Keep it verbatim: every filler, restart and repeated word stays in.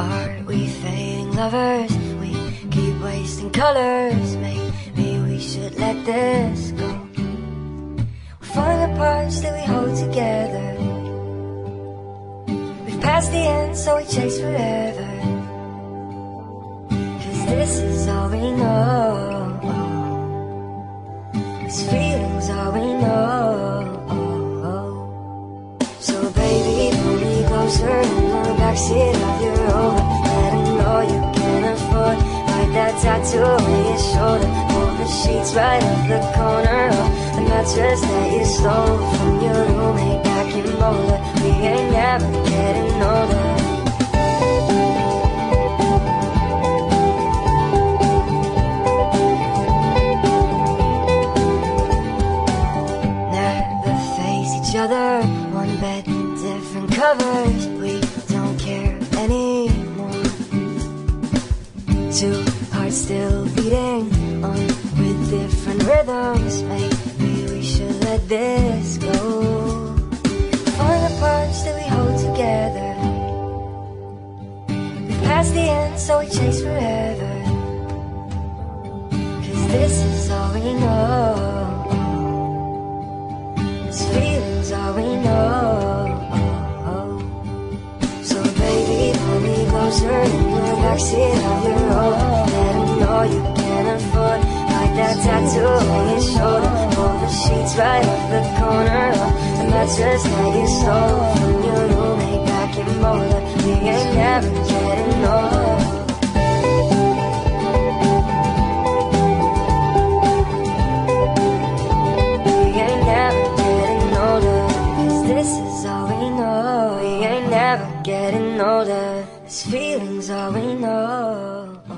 Are we fading lovers? We keep wasting colors. Maybe we should let this go. We'll find the parts that we hold together. We've passed the end, so we chase forever. Cause this is all we know. These feelings all we know. So baby, pull me closer in the backseat of your Rover. Let 'em know you can afford. Write that tattoo on your shoulder. Pull the sheets right off the corner of the mattress that you stole from your roommate back in Boulder. We ain't never getting older. Never face each other, one bed, different covers. We don't care anymore. Two hearts still beating on with different rhythms. Maybe we should let this go. Find the parts that we hold together. We passed the end, so we chase forever. Cause this is all we know. These feelings all we know. So baby, pull me closer in the backseat of your Rover. Let 'em know you can afford. Like that tattoo on your shoulder. Pull the sheets right off the corner of the mattress that you stole from your roommate back in Boulder. We ain't never getting older. We ain't never getting older. Cause this is all we know. We ain't never getting older. These feelings all we know.